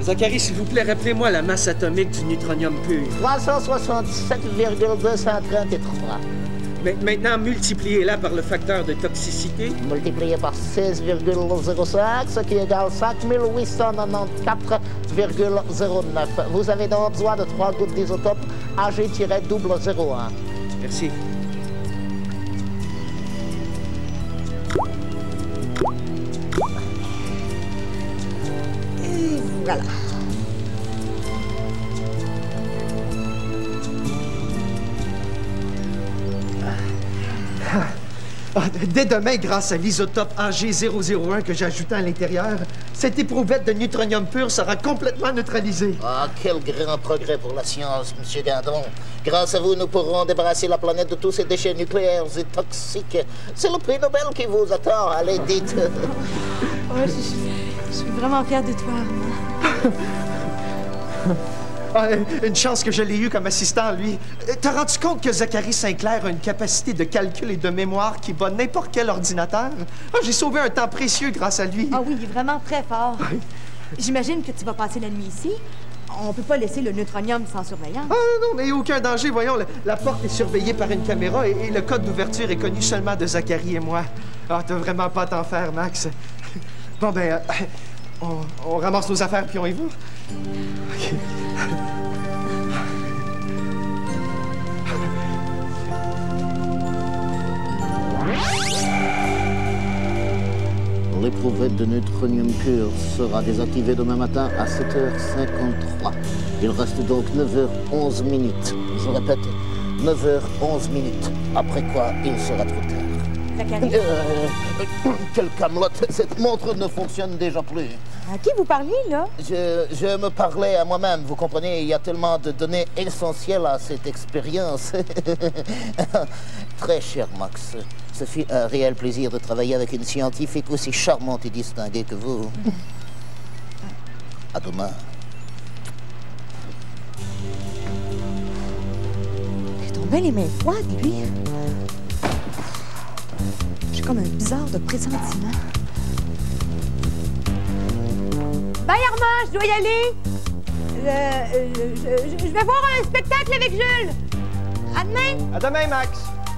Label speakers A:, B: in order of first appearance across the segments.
A: Zachary, s'il vous plaît, rappelez-moi la masse atomique du neutronium pur.
B: 377,233.
A: Mais maintenant, multipliez-la par le facteur de toxicité.
B: Multiplié par 16,05, ce qui égale 5894,09. Vous avez donc besoin de 3 gouttes d'isotope Ag-0,01.
A: Merci.
B: Et voilà.
C: Dès demain, grâce à l'isotope Ag001 que j'ai ajouté à l'intérieur, cette éprouvette de neutronium pur sera complètement neutralisée.
B: Ah, quel grand progrès pour la science, Monsieur Guindon. Grâce à vous, nous pourrons débarrasser la planète de tous ces déchets nucléaires et toxiques. C'est le prix Nobel qui vous attend. Allez, dites.
D: Ouais, je suis vraiment fière de toi, Armand.
C: Ah, une chance que je l'ai eu comme assistant, lui. T'as rendu compte que Zachary Sinclair a une capacité de calcul et de mémoire qui bat n'importe quel ordinateur? Ah, j'ai sauvé un temps précieux grâce à lui.
D: Ah oui, il est vraiment très fort. J'imagine que tu vas passer la nuit ici. On peut pas laisser le neutronium sans surveillance.
C: Ah non, mais aucun danger. Voyons, la porte est surveillée par une caméra et le code d'ouverture est connu seulement de Zachary et moi. Ah, t'as vraiment pas à t'en faire, Max. Bon, ben, on ramasse nos affaires puis on y va. OK.
B: L'éprouvette de neutronium pur sera désactivée demain matin à 7h53. Il reste donc 9h11 minutes. Je répète, 9h11 minutes. Après quoi, il sera trop tard.
D: Zachary?
B: Quelle camelote! Cette montre ne fonctionne déjà plus.
D: À qui vous parlez, là?
B: Je me parlais à moi-même, vous comprenez? Il y a tellement de données essentielles à cette expérience. Très cher Max, ce fut un réel plaisir de travailler avec une scientifique aussi charmante et distinguée que vous. À demain.
D: Il est tombé les mains froides, lui. J'ai comme un bizarre de pressentiment. Bye, Armand, je dois y aller. Je vais voir un spectacle avec Jules. À demain.
C: À demain, Max.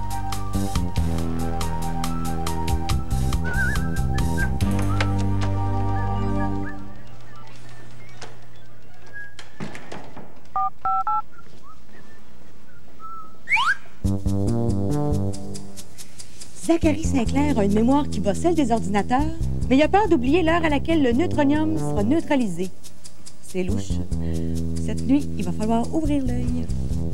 D: Zachary Sinclair a une mémoire qui bat celle des ordinateurs, mais il a peur d'oublier l'heure à laquelle le neutronium sera neutralisé. C'est louche. Cette nuit, il va falloir ouvrir l'œil.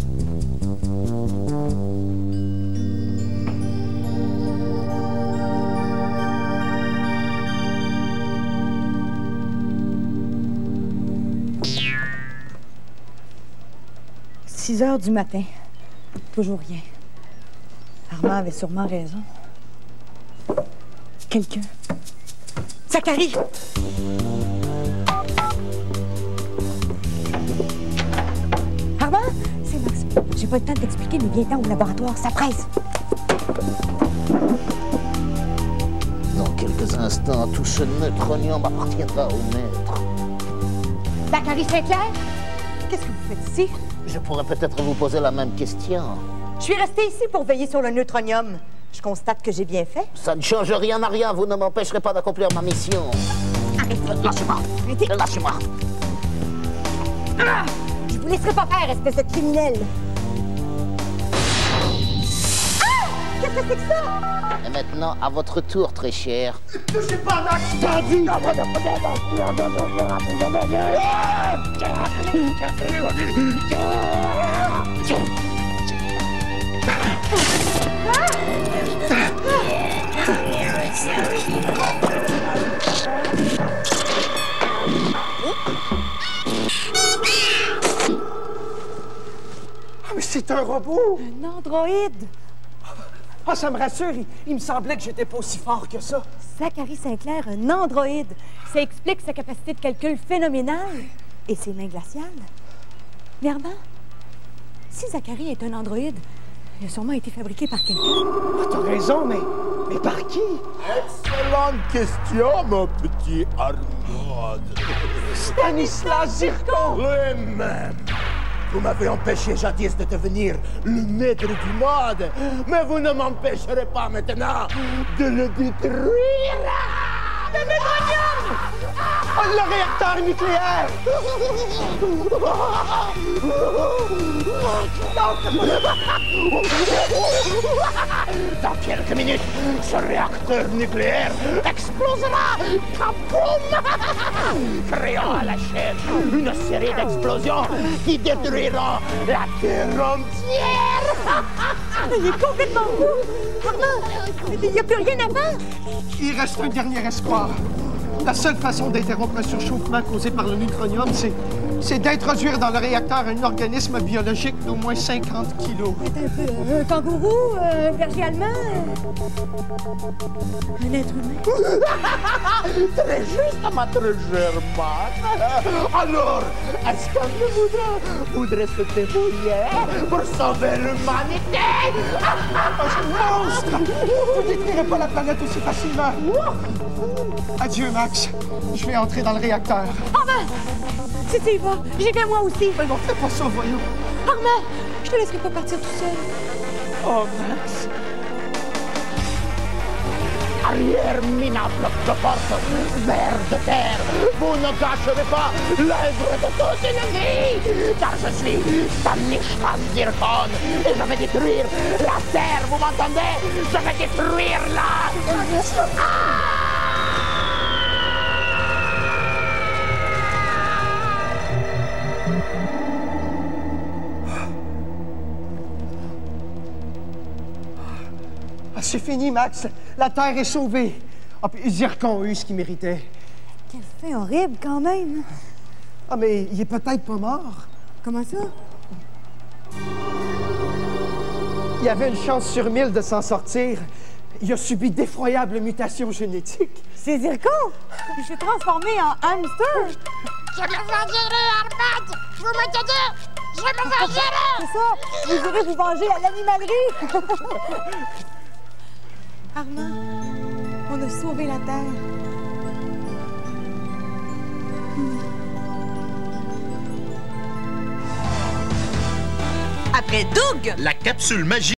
D: « 6 heures du matin. Toujours rien. Armand avait sûrement raison. Quelqu'un. Zachary! Armand? C'est Max. J'ai pas le temps de t'expliquer, mais viens-t'en au laboratoire, ça presse.
B: Dans quelques instants, tout ce neutronium appartiendra au maître.
D: Zachary Sinclair? Qu'est-ce que vous faites ici?
B: Je pourrais peut-être vous poser la même question.
D: Je suis restée ici pour veiller sur le neutronium. Je constate que j'ai bien fait.
B: Ça ne change rien à rien. Vous ne m'empêcherez pas d'accomplir ma mission.
D: Arrête!
B: Lâchez-moi!
D: Arrêtez!
B: Lâchez-moi!
D: Ah! Je vous laisserai pas faire, espèce de criminel! Ah! Qu'est-ce que c'est que ça?
B: Et maintenant, à votre tour, très cher.
C: Touchez pas, Max, bandit! Ah, mais c'est un robot!
D: Un androïde!
C: Ah, ça me rassure. Il me semblait que j'étais pas aussi fort que ça.
D: Zachary Sinclair, un androïde. Ça explique sa capacité de calcul phénoménale et ses mains glaciales. Mais Armand, si Zachary est un androïde, Il a sûrement été fabriqué par quelqu'un.
C: Ah, t'as raison, mais par qui?
E: Excellente question, mon petit Armand.
C: Stanislas Zircon!
E: Lui-même. Vous m'avez empêché jadis de devenir le maître du monde, mais vous ne m'empêcherez pas maintenant de le détruire.
C: Le métronium! Oh, le réacteur nucléaire!
E: Dans quelques minutes, ce réacteur nucléaire explosera! Kaboum! Créant à la chaîne une série d'explosions qui détruiront la Terre entière!
D: Il est complètement fou! Armand, il n'y a plus rien à faire!
C: Il reste un dernier espoir. La seule façon d'interrompre un surchauffement causé par le neutronium, c'est d'introduire dans le réacteur un organisme biologique d'au moins 50 kilos.
D: Un peu, un kangourou, un berger allemand, un être humain.
E: Très juste, votre Germain. Alors, est-ce qu'un de vous voudrait se débrouiller pour sauver l'humanité?
C: Monstre! Vous ne détruirez pas la planète aussi facilement. Adieu, Max. Je vais entrer dans le réacteur.
D: Armand! Si tu y vas, j'y vais moi aussi.
C: Mais non, fais pas ça, voyons.
D: Armand! Je te laisserai pas partir tout seul.
C: Oh, Max.
E: Arrière minable de force, vers de terre, vous ne gâcherez pas l'œuvre de toute une vie, car je suis Stanislas Zircon et je vais détruire la terre, vous m'entendez? Je vais détruire la...
C: C'est fini, Max. La Terre est sauvée. Ah, puis Zircon a eu ce qu'il méritait.
D: Quel fait horrible, quand même.
C: Ah, mais il est peut-être pas mort.
D: Comment ça?
C: Il y avait une chance sur 1000 de s'en sortir. Il a subi d'effroyables mutations génétiques.
D: C'est Zircon! Il s'est transformé en hamster!
F: Je me vengerai, Armand! Je vous m'entendez? Je me vengerai!
D: C'est ça! Vous irez vous venger à l'animalerie! Armand, on a sauvé la Terre.
G: Après Doug!
H: La capsule magique.